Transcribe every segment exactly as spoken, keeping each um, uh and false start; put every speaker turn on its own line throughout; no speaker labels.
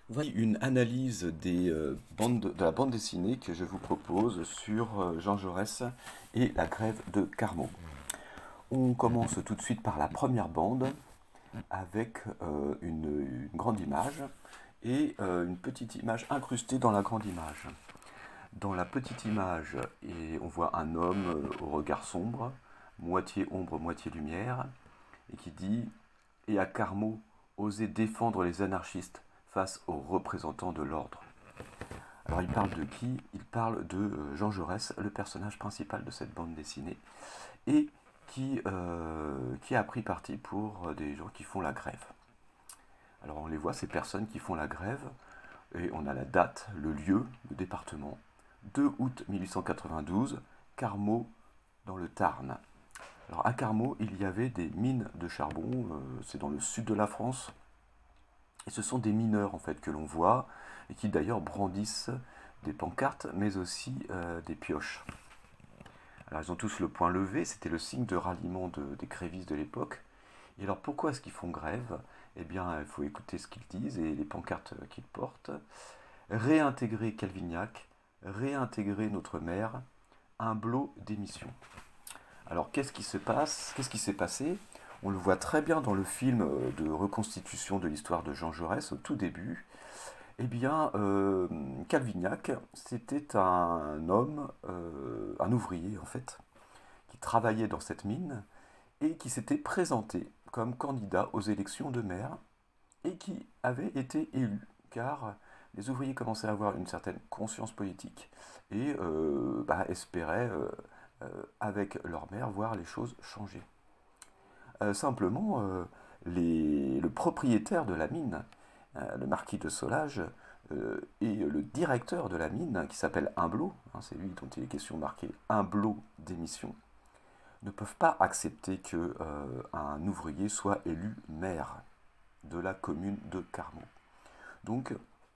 Voici une analyse des, euh, bandes de, de la bande dessinée que je vous propose sur euh, Jean Jaurès et la grève de Carmaux. On commence tout de suite par la première bande avec euh, une, une grande image et euh, une petite image incrustée dans la grande image. Dans la petite image, et on voit un homme euh, au regard sombre, moitié ombre, moitié lumière, et qui dit « Et à Carmaux, oser défendre les anarchistes face aux représentants de l'ordre ». Alors il parle de qui? Il parle de euh, Jean Jaurès, le personnage principal de cette bande dessinée, et qui, euh, qui a pris parti pour des gens qui font la grève. Alors on les voit, ces personnes qui font la grève, et on a la date, le lieu, le département, deux août mille huit cent quatre-vingt-douze, Carmaux, dans le Tarn. Alors à Carmaux, il y avait des mines de charbon, euh, c'est dans le sud de la France, et ce sont des mineurs en fait que l'on voit, et qui d'ailleurs brandissent des pancartes, mais aussi euh, des pioches. Alors ils ont tous le poing levé, c'était le signe de ralliement de, des grévistes de l'époque. Et alors pourquoi est-ce qu'ils font grève? Eh bien, il faut écouter ce qu'ils disent et les pancartes qu'ils portent. Réintégrer Calvignac, réintégrer notre maire, un blot d'émission. Alors qu'est-ce qui se passe? Qu'est-ce qui s'est passé? On le voit très bien dans le film de reconstitution de l'histoire de Jean Jaurès au tout début. Eh bien, euh, Calvignac, c'était un homme, euh, un ouvrier en fait, qui travaillait dans cette mine et qui s'était présenté comme candidat aux élections de maire et qui avait été élu, car les ouvriers commençaient à avoir une certaine conscience politique et euh, bah, espéraient, euh, euh, avec leur maire, voir les choses changer. Euh, simplement, euh, les, le propriétaire de la mine, euh, le marquis de Solage, euh, et le directeur de la mine, qui s'appelle Humblot, hein, c'est lui dont il est question marqué Humblot d'émission, ne peuvent pas accepter que euh, un ouvrier soit élu maire de la commune de Carmaux. Donc,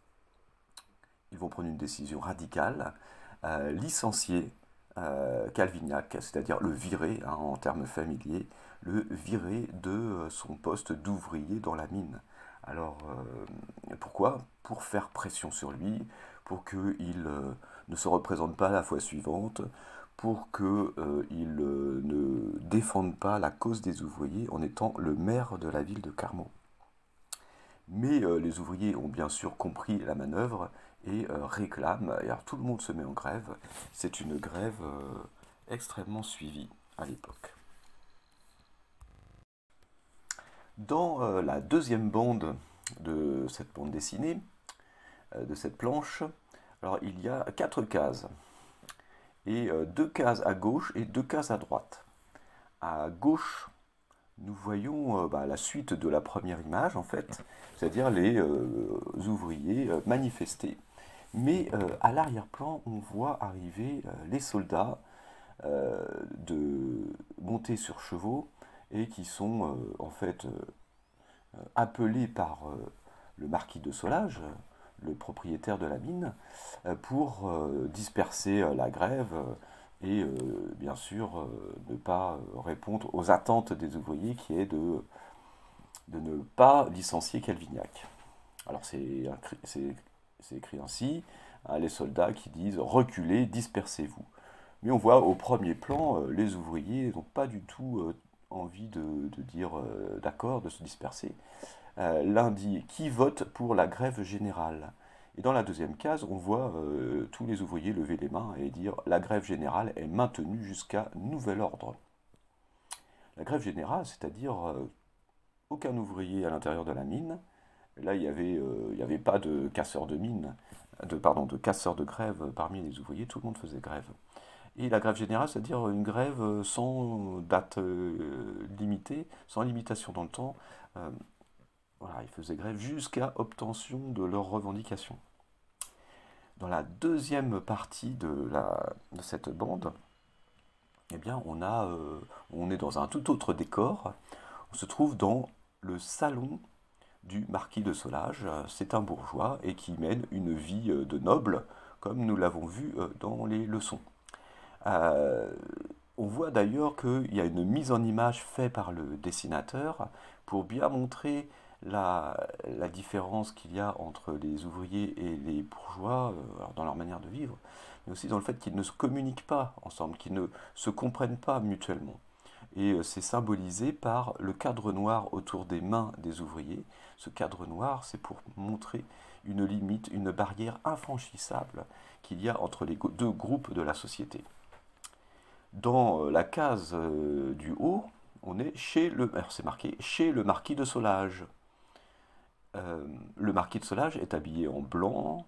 ils vont prendre une décision radicale, euh, licencier euh, Calvignac, c'est-à-dire le virer, hein, en termes familiers, le virer de euh, son poste d'ouvrier dans la mine. Alors, euh, pourquoi? Pour faire pression sur lui, pour qu'il euh, ne se représente pas la fois suivante, pour qu'il euh, euh, ne défende pas la cause des ouvriers en étant le maire de la ville de Carmaux. Mais euh, les ouvriers ont bien sûr compris la manœuvre et euh, réclament, et alors tout le monde se met en grève. C'est une grève euh, extrêmement suivie à l'époque. Dans euh, la deuxième bande de cette bande dessinée, euh, de cette planche, alors il y a quatre cases, et euh, deux cases à gauche et deux cases à droite. À gauche, nous voyons euh, bah, la suite de la première image, en fait, c'est-à-dire les euh, ouvriers euh, manifester. Mais euh, à l'arrière-plan, on voit arriver euh, les soldats euh, de, montés sur chevaux et qui sont euh, en fait euh, appelés par euh, le marquis de Solage, le propriétaire de la mine, euh, pour euh, disperser euh, la grève et euh, bien sûr euh, ne pas répondre aux attentes des ouvriers qui est de, de ne pas licencier Calvignac. Alors c'est écrit ainsi, hein, les soldats qui disent reculez, dispersez-vous. Mais on voit au premier plan, euh, les ouvriers n'ont pas du tout euh, envie de, de dire euh, d'accord, de se disperser. Euh, L'un dit qui vote pour la grève générale. Et dans la deuxième case, on voit euh, tous les ouvriers lever les mains et dire la grève générale est maintenue jusqu'à nouvel ordre. La grève générale, c'est-à-dire euh, aucun ouvrier à l'intérieur de la mine. Là, il n'y avait, euh, il avait pas de casseurs de mine, de, pardon, de casseurs de grève parmi les ouvriers, tout le monde faisait grève. Et la grève générale, c'est-à-dire une grève sans date euh, limitée, sans limitation dans le temps. Euh, voilà, ils faisaient grève jusqu'à obtention de leurs revendications. Dans la deuxième partie de, la, de cette bande, eh bien, on, a, euh, on est dans un tout autre décor. On se trouve dans le salon du marquis de Solage. C'est un bourgeois et qui mène une vie de noble, comme nous l'avons vu dans les leçons. Euh, on voit d'ailleurs qu'il y a une mise en image faite par le dessinateur pour bien montrer la, la différence qu'il y a entre les ouvriers et les bourgeois, euh, alors dans leur manière de vivre, mais aussi dans le fait qu'ils ne se communiquent pas ensemble, qu'ils ne se comprennent pas mutuellement. Et euh, c'est symbolisé par le cadre noir autour des mains des ouvriers. Ce cadre noir, c'est pour montrer une limite, une barrière infranchissable qu'il y a entre les deux groupes de la société. Dans la case euh, du haut, on est chez le, c'est marqué chez le marquis de Solage. Euh, le marquis de Solage est habillé en blanc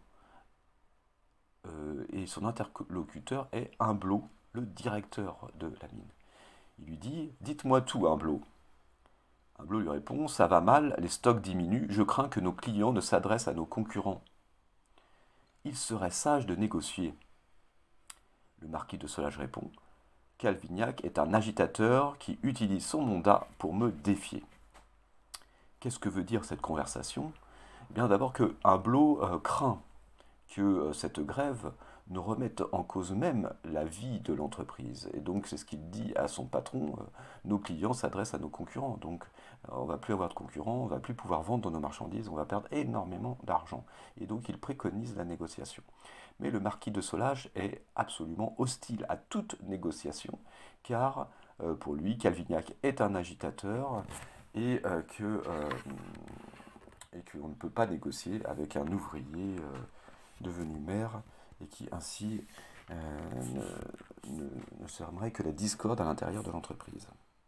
euh, et son interlocuteur est Humblot, le directeur de la mine. Il lui dit « Dites-moi tout, Humblot ». Humblot lui répond « Ça va mal, les stocks diminuent, je crains que nos clients ne s'adressent à nos concurrents. Il serait sage de négocier. » Le marquis de Solage répond « Calvignac est un agitateur qui utilise son mandat pour me défier. » Qu'est-ce que veut dire cette conversation? Eh bien d'abord que Humblot euh, craint que euh, cette grève ne remette en cause même la vie de l'entreprise. Et donc c'est ce qu'il dit à son patron, euh, nos clients s'adressent à nos concurrents, donc euh, on ne va plus avoir de concurrents, on ne va plus pouvoir vendre nos marchandises, on va perdre énormément d'argent. Et donc il préconise la négociation. Mais le marquis de Solage est absolument hostile à toute négociation, car euh, pour lui, Calvignac est un agitateur, et euh, que euh, et qu'on ne peut pas négocier avec un ouvrier euh, devenu maire et qui ainsi euh, ne, ne, ne sèmerait que la discorde à l'intérieur de l'entreprise.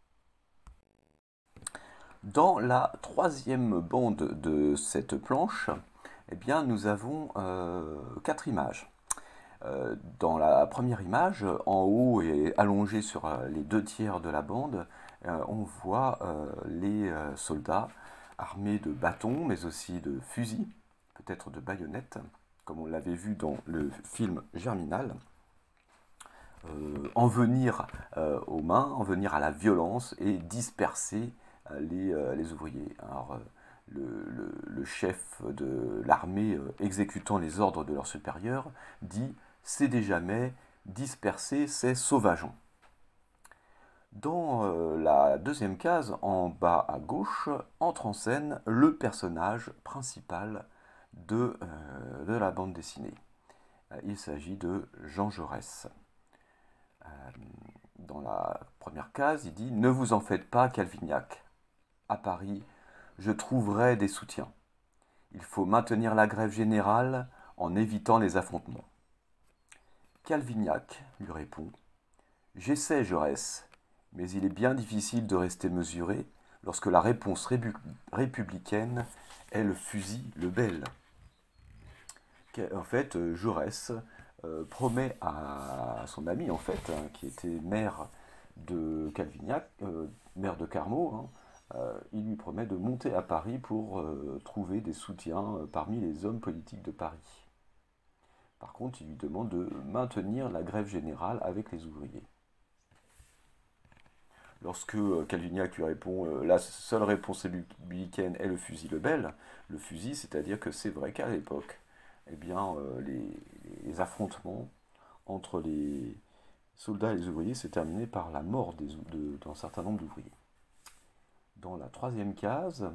Dans la troisième bande de cette planche, eh bien, nous avons euh, quatre images. Euh, dans la première image, en haut et allongé sur euh, les deux tiers de la bande, euh, on voit euh, les euh, soldats armés de bâtons, mais aussi de fusils, peut-être de baïonnettes, comme on l'avait vu dans le film Germinal, euh, en venir euh, aux mains, en venir à la violence et disperser euh, les, euh, les ouvriers. Alors, euh, le, le, le chef de l'armée euh, exécutant les ordres de leur supérieur dit « c'est des jamais, disperser ces sauvageons ». Dans euh, la deuxième case, en bas à gauche, entre en scène le personnage principal de, euh, de la bande dessinée. Euh, il s'agit de Jean Jaurès. Euh, dans la première case, il dit « Ne vous en faites pas, Calvignac. À Paris, je trouverai des soutiens. Il faut maintenir la grève générale en évitant les affrontements. » Calvignac lui répond « J'essaie, Jaurès, mais il est bien difficile de rester mesuré lorsque la réponse républicaine est le fusil, le bel. » En fait, Jaurès euh, promet à son ami, en fait, hein, qui était maire de Calvignac, euh, maire de Carmaux, hein, euh, il lui promet de monter à Paris pour euh, trouver des soutiens euh, parmi les hommes politiques de Paris. Par contre, il lui demande de maintenir la grève générale avec les ouvriers. Lorsque euh, Calvignac lui répond euh, « la seule réponse républicaine est le fusil Lebel », le fusil, c'est-à-dire que c'est vrai qu'à l'époque, eh bien, euh, les, les affrontements entre les soldats et les ouvriers s'est terminé par la mort d'un certain nombre d'ouvriers. Dans la troisième case,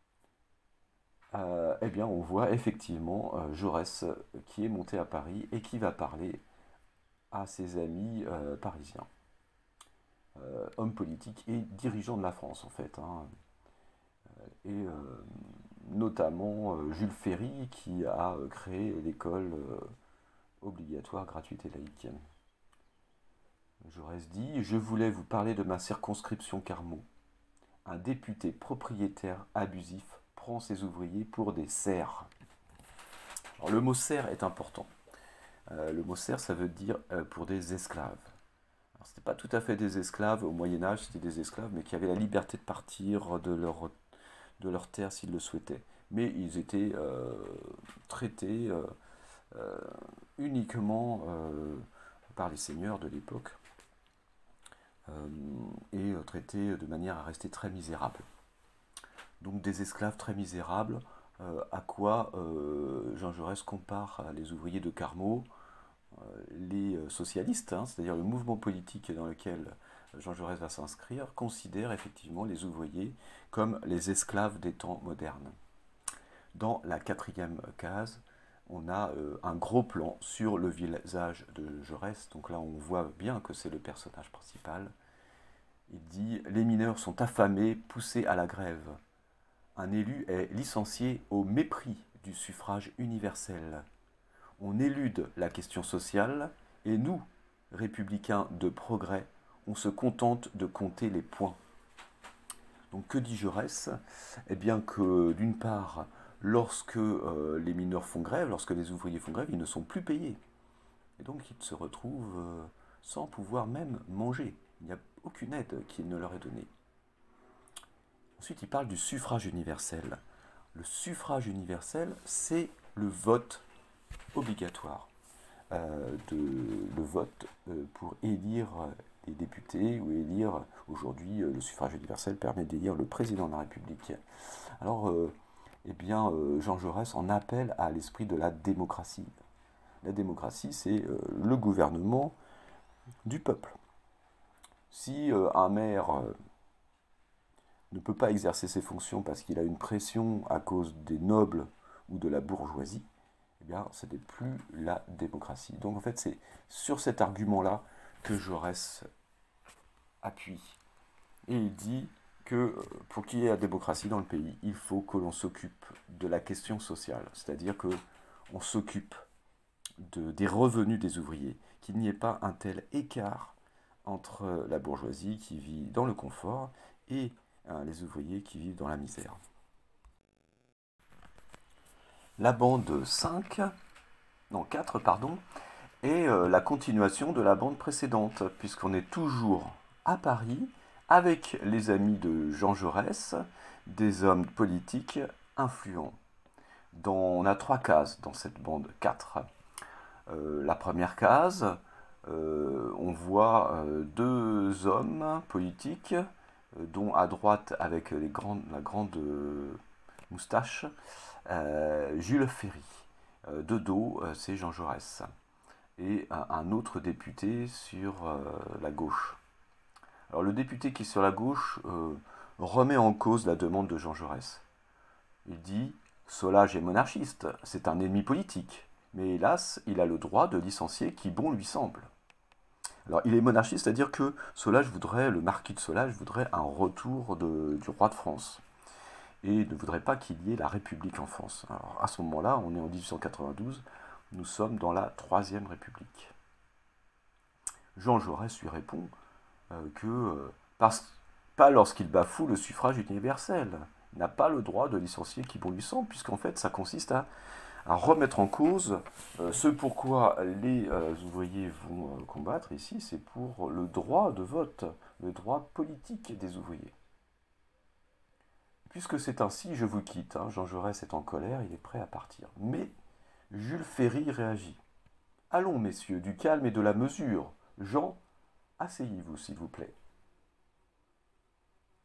euh, eh bien, on voit effectivement euh, Jaurès qui est monté à Paris et qui va parler à ses amis euh, parisiens. Euh, homme politique et dirigeant de la France, en fait. Hein. Et euh, notamment euh, Jules Ferry, qui a euh, créé l'école euh, obligatoire, gratuite et laïque. Jaurès dit « Je voulais vous parler de ma circonscription Carmaux. Un député propriétaire abusif prend ses ouvriers pour des serfs. » Alors, le mot serf est important. Euh, le mot serf, ça veut dire euh, pour des esclaves. Ce n'était pas tout à fait des esclaves au Moyen-Âge, c'était des esclaves, mais qui avaient la liberté de partir de leur, de leur terre s'ils le souhaitaient. Mais ils étaient euh, traités euh, euh, uniquement euh, par les seigneurs de l'époque euh, et euh, traités de manière à rester très misérables. Donc des esclaves très misérables, euh, à quoi euh, Jean Jaurès compare les ouvriers de Carmaux, les socialistes, hein, c'est-à-dire le mouvement politique dans lequel Jean Jaurès va s'inscrire, considère effectivement les ouvriers comme les esclaves des temps modernes. Dans la quatrième case, on a euh, un gros plan sur le visage de Jaurès. Donc là, on voit bien que c'est le personnage principal. Il dit « Les mineurs sont affamés, poussés à la grève. Un élu est licencié au mépris du suffrage universel. On élude la question sociale et nous, républicains de progrès, on se contente de compter les points. » Donc que dit Jaurès? Eh bien que d'une part, lorsque euh, les mineurs font grève, lorsque les ouvriers font grève, ils ne sont plus payés. Et donc ils se retrouvent euh, sans pouvoir même manger. Il n'y a aucune aide qui ne leur est donnée. Ensuite, il parle du suffrage universel. Le suffrage universel, c'est le vote obligatoire. Euh, de, le vote euh, pour élire des députés ou élire, aujourd'hui, euh, le suffrage universel permet d'élire le président de la République. Alors, euh, eh bien, euh, Jean Jaurès en appelle à l'esprit de la démocratie. La démocratie, c'est euh, le gouvernement du peuple. Si euh, un maire euh, ne peut pas exercer ses fonctions parce qu'il a une pression à cause des nobles ou de la bourgeoisie, eh bien, ce n'est plus la démocratie. Donc, en fait, c'est sur cet argument-là que Jaurès appuie. Et il dit que pour qu'il y ait la démocratie dans le pays, il faut que l'on s'occupe de la question sociale, c'est-à-dire qu'on s'occupe de, des revenus des ouvriers, qu'il n'y ait pas un tel écart entre la bourgeoisie qui vit dans le confort et hein, les ouvriers qui vivent dans la misère. La bande cinq, non quatre, pardon, est euh, la continuation de la bande précédente, puisqu'on est toujours à Paris, avec les amis de Jean Jaurès, des hommes politiques influents. Dans, on a trois cases dans cette bande quatre. Euh, la première case, euh, on voit euh, deux hommes politiques, euh, dont à droite, avec les grandes, la grande euh, moustache, euh, Jules Ferry. Euh, de dos, euh, c'est Jean Jaurès. Et un, un autre député sur euh, la gauche. Alors le député qui est sur la gauche euh, remet en cause la demande de Jean Jaurès. Il dit « Solage est monarchiste, c'est un ennemi politique, mais hélas, il a le droit de licencier qui bon lui semble. » Alors il est monarchiste, c'est-à-dire que Solage voudrait, le marquis de Solage voudrait un retour de, du roi de France. Et ne voudrait pas qu'il y ait la République en France. Alors à ce moment-là, on est en dix-huit cent quatre-vingt-douze, nous sommes dans la Troisième République. Jean Jaurès lui répond euh, que, euh, parce, pas lorsqu'il bafoue le suffrage universel, il n'a pas le droit de licencier qui bon lui semble, puisqu'en fait ça consiste à, à remettre en cause euh, ce pourquoi les euh, ouvriers vont euh, combattre ici, c'est pour le droit de vote, le droit politique des ouvriers. Puisque c'est ainsi, je vous quitte. Hein. Jean Jaurès est en colère, il est prêt à partir. Mais Jules Ferry réagit. « Allons, messieurs, du calme et de la mesure. Jean, asseyez-vous, s'il vous plaît. Euh, »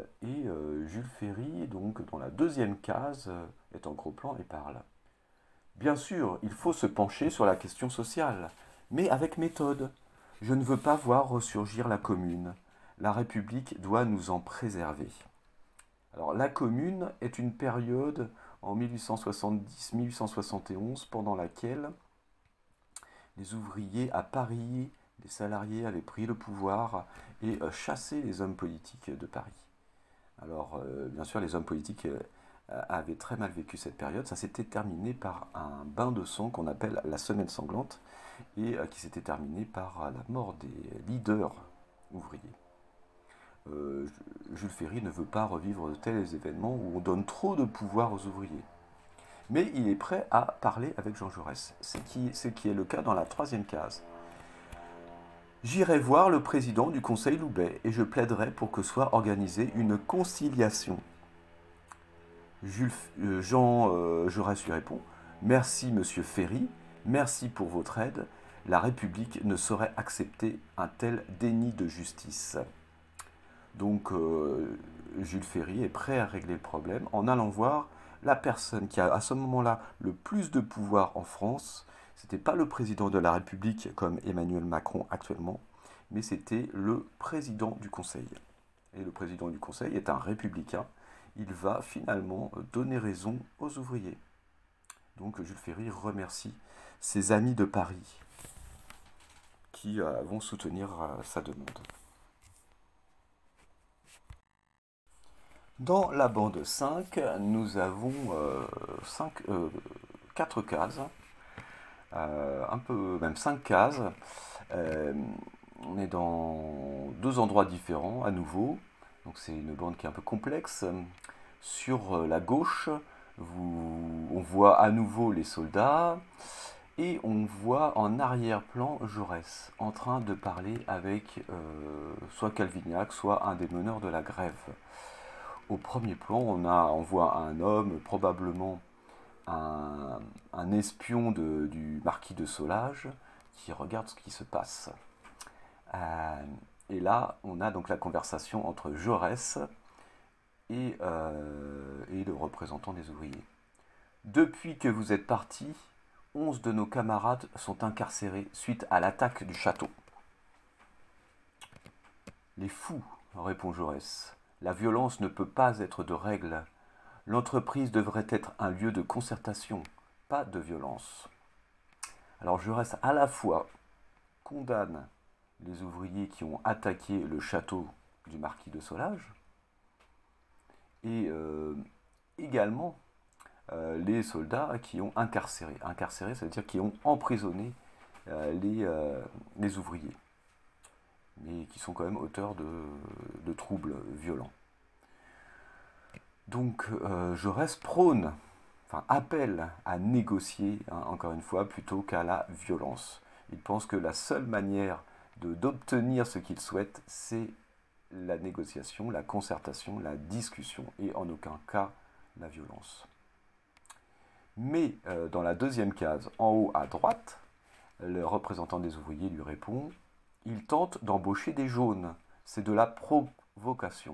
Et euh, Jules Ferry, donc, dans la deuxième case, euh, est en gros plan et parle. « Bien sûr, il faut se pencher sur la question sociale, mais avec méthode. Je ne veux pas voir ressurgir la commune. La République doit nous en préserver. » Alors, la Commune est une période en mille huit cent soixante-dix mille huit cent soixante et onze pendant laquelle les ouvriers à Paris, les salariés avaient pris le pouvoir et euh, chassé les hommes politiques de Paris. Alors, euh, bien sûr, les hommes politiques euh, avaient très mal vécu cette période. Ça s'était terminé par un bain de sang qu'on appelle la Semaine sanglante et euh, qui s'était terminé par euh, la mort des leaders ouvriers. Euh, Jules Ferry ne veut pas revivre de tels événements où on donne trop de pouvoir aux ouvriers. Mais il est prêt à parler avec Jean Jaurès, ce qui, ce qui est le cas dans la troisième case. « J'irai voir le président du Conseil Loubet et je plaiderai pour que soit organisée une conciliation. » Jules, euh, Jean euh, Jaurès lui répond « Merci, monsieur Ferry, merci pour votre aide. La République ne saurait accepter un tel déni de justice. » Donc, euh, Jules Ferry est prêt à régler le problème en allant voir la personne qui a à ce moment-là le plus de pouvoir en France. Ce n'était pas le président de la République comme Emmanuel Macron actuellement, mais c'était le président du Conseil. Et le président du Conseil est un républicain. Il va finalement donner raison aux ouvriers. Donc Jules Ferry remercie ses amis de Paris qui euh, vont soutenir euh, sa demande. Dans la bande cinq, nous avons euh, cinq, euh, quatre cases, euh, un peu, même cinq cases. Euh, on est dans deux endroits différents à nouveau. Donc c'est une bande qui est un peu complexe. Sur la gauche, vous, on voit à nouveau les soldats et on voit en arrière-plan Jaurès en train de parler avec euh, soit Calvignac, soit un des meneurs de la grève. Au premier plan, on, a, on voit un homme, probablement un, un espion de, du marquis de Solage, qui regarde ce qui se passe. Euh, et là, on a donc la conversation entre Jaurès et, euh, et le représentant des ouvriers. Depuis que vous êtes partis, onze de nos camarades sont incarcérés suite à l'attaque du château. Les fous, répond Jaurès. La violence ne peut pas être de règle. L'entreprise devrait être un lieu de concertation, pas de violence. Alors Jaurès à la fois condamne les ouvriers qui ont attaqué le château du marquis de Solage et euh, également euh, les soldats qui ont incarcéré. Incarcéré, ça veut dire qui ont emprisonné euh, les, euh, les ouvriers, mais qui sont quand même auteurs de, de troubles violents. Donc euh, Jaurès prône, enfin appelle à négocier, hein, encore une fois, plutôt qu'à la violence. Il pense que la seule manière d'obtenir ce qu'il souhaite, c'est la négociation, la concertation, la discussion, et en aucun cas la violence. Mais euh, dans la deuxième case, en haut à droite, le représentant des ouvriers lui répond « Il tente d'embaucher des jaunes, c'est de la provocation ».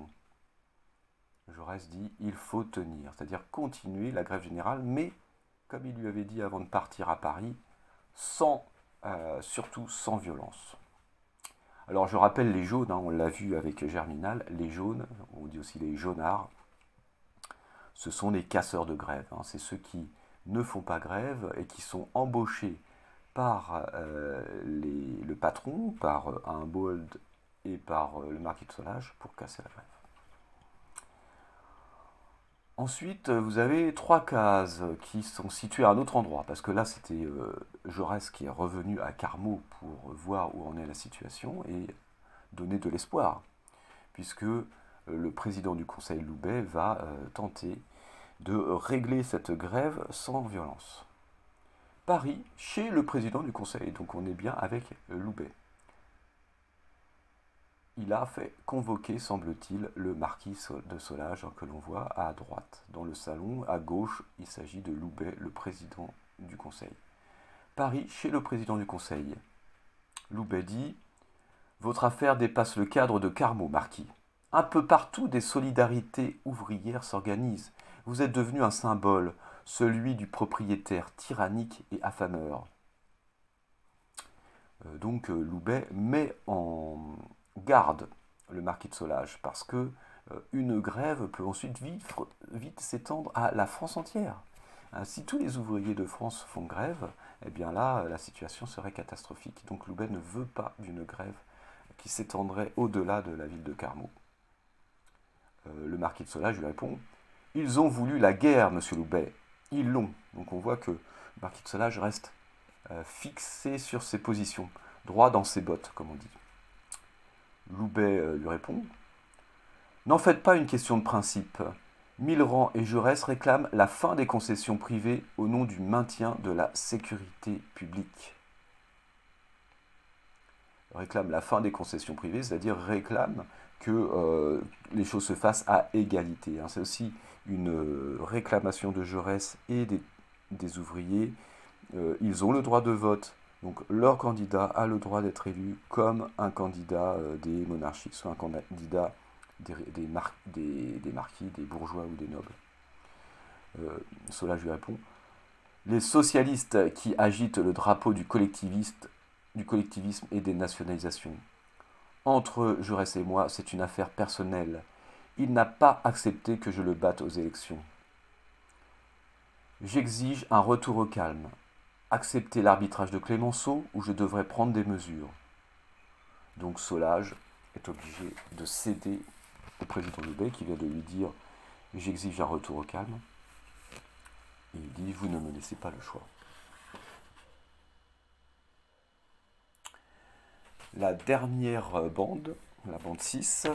Jaurès dit « Il faut tenir », c'est-à-dire continuer la grève générale, mais, comme il lui avait dit avant de partir à Paris, sans, euh, surtout sans violence. Alors je rappelle les jaunes, hein, on l'a vu avec Germinal, les jaunes, on dit aussi les jaunards, ce sont les casseurs de grève, hein, c'est ceux qui ne font pas grève et qui sont embauchés par euh, les, le patron, par euh, un bold et par euh, le marquis de Solage pour casser la grève. Ensuite, vous avez trois cases qui sont situées à un autre endroit, parce que là, c'était euh, Jaurès qui est revenu à Carmaux pour voir où en est la situation et donner de l'espoir, puisque euh, le président du Conseil Loubet va euh, tenter de régler cette grève sans violence. Paris, chez le président du Conseil, donc on est bien avec Loubet. Il a fait convoquer, semble-t-il, le marquis de Solage, que l'on voit à droite. Dans le salon, à gauche, il s'agit de Loubet, le président du Conseil. Paris, chez le président du Conseil. Loubet dit « Votre affaire dépasse le cadre de Carmaux, marquis. Un peu partout, des solidarités ouvrières s'organisent. Vous êtes devenu un symbole, celui du propriétaire tyrannique et affameur. Euh, » Donc euh, Loubet met en garde le marquis de Solage, parce que euh, une grève peut ensuite vite, vite s'étendre à la France entière. Hein, si tous les ouvriers de France font grève, eh bien là, la situation serait catastrophique. Donc Loubet ne veut pas d'une grève qui s'étendrait au-delà de la ville de Carmaux. Euh, le marquis de Solage lui répond « Ils ont voulu la guerre, monsieur Loubet. Ils l'ont. » Donc on voit que le marquis de Solage reste euh, fixé sur ses positions, droit dans ses bottes, comme on dit. Loubet euh, lui répond « N'en faites pas une question de principe. Millerand et Jaurès réclament la fin des concessions privées au nom du maintien de la sécurité publique. » Réclame la fin des concessions privées, c'est-à-dire réclame que euh, les choses se fassent à égalité. Hein. C'est aussi une euh, réclamation de Jaurès et des, des ouvriers. Euh, ils ont le droit de vote. Donc leur candidat a le droit d'être élu comme un candidat euh, des monarchiques, soit un candidat des, des, mar des, des marquis, des bourgeois ou des nobles. Euh, Solage lui répond « Les socialistes qui agitent le drapeau du collectiviste, du collectivisme et des nationalisations Entre Jaurès et moi, c'est une affaire personnelle. Il n'a pas accepté que je le batte aux élections. J'exige un retour au calme. Accepter l'arbitrage de Clémenceau ou je devrais prendre des mesures. Donc Solage est obligé de céder au président Loubet qui vient de lui dire « J'exige un retour au calme ». Et il dit « Vous ne me laissez pas le choix ». La dernière bande, la bande six,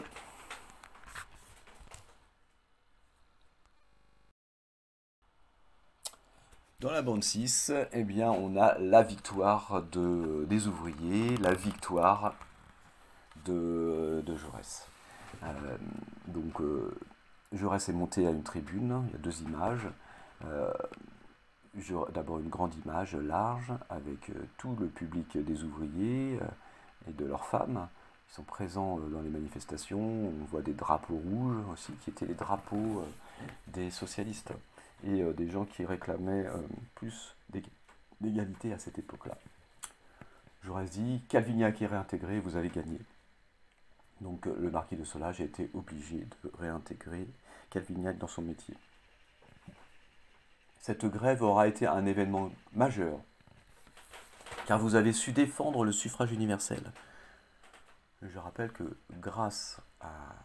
dans la bande six, eh bien, on a la victoire de, des ouvriers, la victoire de, de Jaurès. Euh, donc, euh, Jaurès est monté à une tribune, il y a deux images. Euh, D'abord une grande image large avec euh, tout le public des ouvriers euh, et de leurs femmes qui sont présents euh, dans les manifestations. On voit des drapeaux rouges aussi qui étaient les drapeaux euh, des socialistes et euh, des gens qui réclamaient euh, plus d'égalité à cette époque-là. Jaurès dit, Calvignac est réintégré, vous avez gagné. Donc euh, le marquis de Solage a été obligé de réintégrer Calvignac dans son métier. Cette grève aura été un événement majeur, car vous avez su défendre le suffrage universel. Je rappelle que grâce à,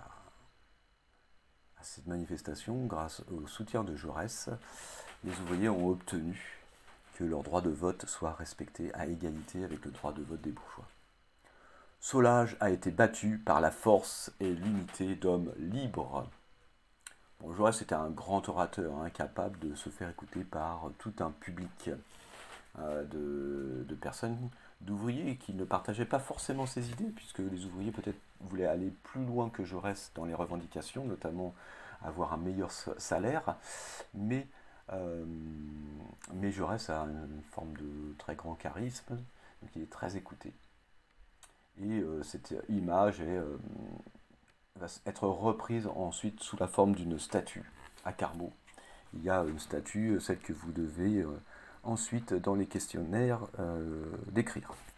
à cette manifestation, grâce au soutien de Jaurès, les ouvriers ont obtenu que leur droit de vote soit respecté à égalité avec le droit de vote des bourgeois. Solage a été battu par la force et l'unité d'hommes libres. Bon, Jaurès était un grand orateur, hein, capable de se faire écouter par tout un public euh, de, de personnes, d'ouvriers qui ne partageaient pas forcément ses idées, puisque les ouvriers peut-être voulaient aller plus loin que Jaurès dans les revendications, notamment avoir un meilleur salaire, mais, euh, mais Jaurès a une forme de très grand charisme, donc il est très écouté. Et euh, cette image est... Euh, va être reprise ensuite sous la forme d'une statue à Carmaux. Il y a une statue, celle que vous devez euh, ensuite dans les questionnaires euh, décrire.